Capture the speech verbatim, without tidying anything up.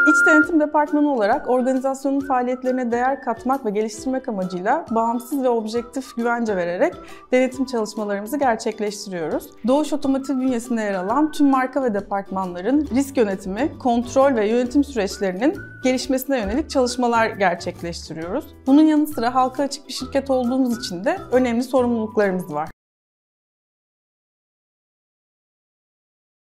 İç denetim departmanı olarak organizasyonun faaliyetlerine değer katmak ve geliştirmek amacıyla bağımsız ve objektif güvence vererek denetim çalışmalarımızı gerçekleştiriyoruz. Doğuş Otomotiv bünyesinde yer alan tüm marka ve departmanların risk yönetimi, kontrol ve yönetim süreçlerinin gelişmesine yönelik çalışmalar gerçekleştiriyoruz. Bunun yanı sıra halka açık bir şirket olduğumuz için de önemli sorumluluklarımız var.